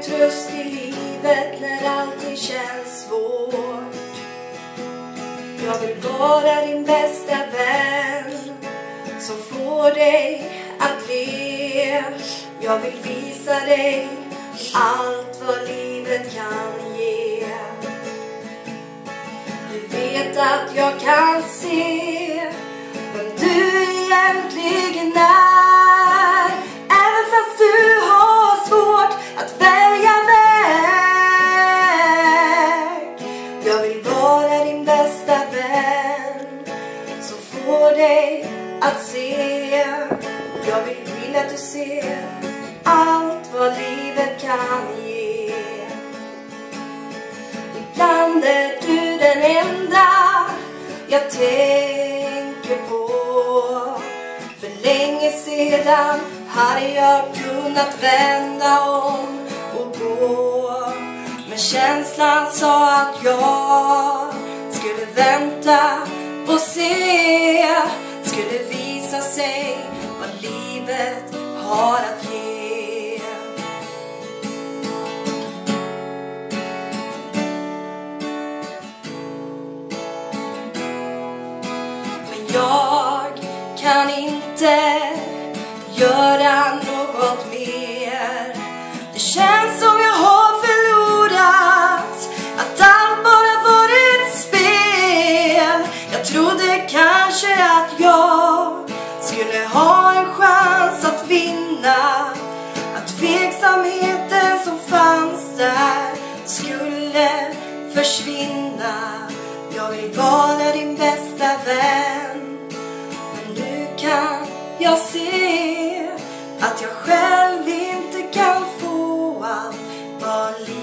en tröst i livet när allting känns svårt. Jag vill vara din bästa vän som får dig att le. Jag vill visa dig allt vad livet kan ge. Du vet att jag kan se vem du egentligen är, även fast du har svårt att välja väg. Jag vill vara din bästa vän som får dig att se. Jag vill att du ser allt vad livet kan ge. Ibland är du den enda jag tänker på. För länge sedan hade jag kunnat vända om och gå, men känslan sa att jag skulle vänta och se. Skulle visa sig vad livet har att ge. Men jag kan inte göra något mer. Det känns som jag har förlorat, att allt bara var ett spel. Jag trodde kanske att jag skulle ha en chans att vinna, att tveksamheten som fanns där skulle försvinna. Jag vill vara din bästa vän, men nu kan jag se att jag själv inte kan få allt vad livet